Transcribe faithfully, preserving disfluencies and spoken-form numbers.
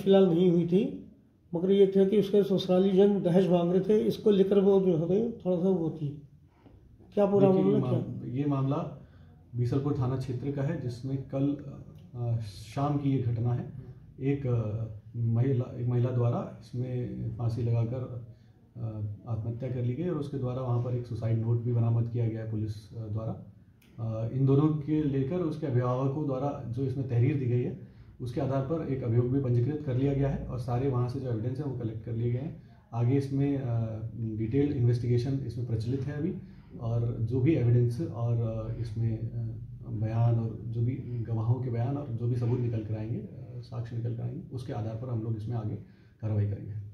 फिलहाल नहीं हुई थी, मगर ये था कि उसके ससुराली जन दहेज मांग रहे थे, इसको लेकर वो जो है थोड़ा सा वो थी। क्या पूरा मामला क्या? ये मामला बीसलपुर थाना क्षेत्र का है, जिसमें कल शाम की ये घटना है। एक महिला एक महिला द्वारा इसमें फांसी लगाकर आत्महत्या कर ली गई और उसके द्वारा वहाँ पर एक सुसाइड नोट भी बरामद किया गया है पुलिस द्वारा। इन दोनों के लेकर उसके अभिभावकों द्वारा जो इसमें तहरीर दी गई है, उसके आधार पर एक अभियोग भी पंजीकृत कर लिया गया है और सारे वहाँ से जो एविडेंस है वो कलेक्ट कर लिए गए हैं। आगे इसमें डिटेल इन्वेस्टिगेशन इसमें प्रचलित है अभी, और जो भी एविडेंस और इसमें बयान और जो भी गवाहों के बयान और जो भी सबूत निकल कर आएंगे, साक्ष्य निकल कर आएंगे, उसके आधार पर हम लोग इसमें आगे कार्रवाई करेंगे।